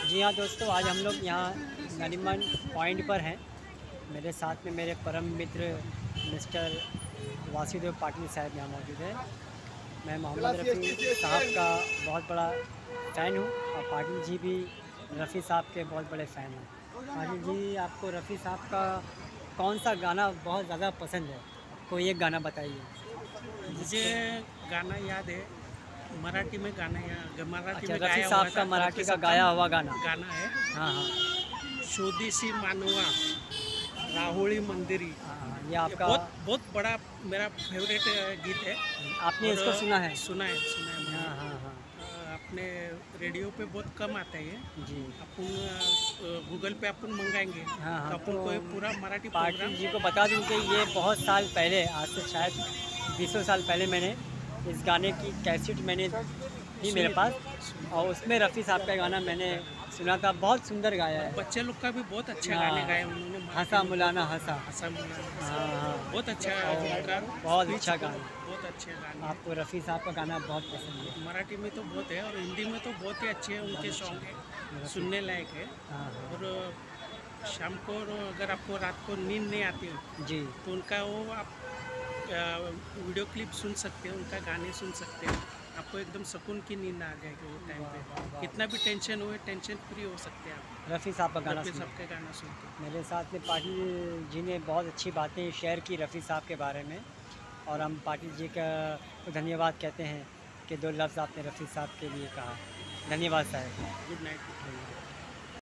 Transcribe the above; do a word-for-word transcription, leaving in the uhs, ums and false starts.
जी हाँ दोस्तों, आज हम लोग यहाँ नरीमन पॉइंट पर हैं। मेरे साथ में मेरे परम मित्र मिस्टर वासुदेव पाटिल साहब यहाँ मौजूद हैं। मैं मोहम्मद रफ़ी साहब का बहुत बड़ा फ़ैन हूँ और पाटिल जी भी रफ़ी साहब के बहुत बड़े फ़ैन हैं। पाटिल जी, आपको रफ़ी साहब का कौन सा गाना बहुत ज़्यादा पसंद है? कोई एक गाना बताइए। मुझे गाना याद है, मराठी में गाना या मराठी अच्छा, में रफ़ी गाया हुआ साहब था। का मराठी रफ़ी का साहब गाया हुआ गाना। गाना है, हाँ, हाँ। शोधीसी मानवा राहुड़ी मंदिरी। हाँ, हाँ, ये ये आपका बहुत बहुत बड़ा मेरा फेवरेट गीत है। आपने और इसको सुना है? सुना है सुना है मैंने। हाँ, हाँ, हाँ। अ, अपने रेडियो पे बहुत कम आता है ये। जी। अपन अ, गूगल पे अपन मंगाएंगे हाँ, तो हाँ, अपन को ये तो पूरा मराठी पाटिल प्रोग्राम। जी को बता दूं कि ये बहुत साल पहले, आज से शायद बीसों साल पहले मैंने इस गाने की कैसेट मैंने थी मेरे सुनी थी पास सुनी और थी उसमें रफ़ी साहब का गाना मैंने गाना। सुना था। बहुत सुंदर गाया और है। बच्चे लोग का भी बहुत अच्छे गाने हाँ, गाए उन्होंने मराठी हँसा में। मुलाना बहुत हँसा। हंसा मुलाना हाँ, हंसा। हाँ, बहुत अच्छा और उनका बहुत स्पीच, अच्छा गाना। बहुत अच्छे गाने हैं। आपको रफ़ी साहब का गाना बहुत पसंद है। मराठी में तो बहुत है और हिंदी में तो बहुत ही अच्छे हैं बहुत उनके अच्छा सॉन्ग है, है रफ़ी। सुनने लायक है। हाँ, हाँ। और शाम को और अगर आपको रात को नींद नहीं आती हो जी। तो उनका वो आप अ, वीडियो क्लिप सुन सकते हो, उनका गाने सुन सकते हो। आपको एकदम सुकून की नींद आ जाएगी वो टाइम वाह, पे। वाह, वाह, कितना वाह! भी टेंशन हो, टेंशन फ्री हो सकते हैं आप रफ़ी साहब का गाना रफ़ी सुन साहब के। के गाना सुन के। मेरे साथ में पाटिल जी ने बहुत अच्छी बातें शेयर की रफ़ी साहब के बारे में और हम पाटिल जी का को धन्यवाद कहते हैं कि दो लफ्ज़ आपने रफ़ी साहब के लिए कहा। धन्यवाद साहब। Good night.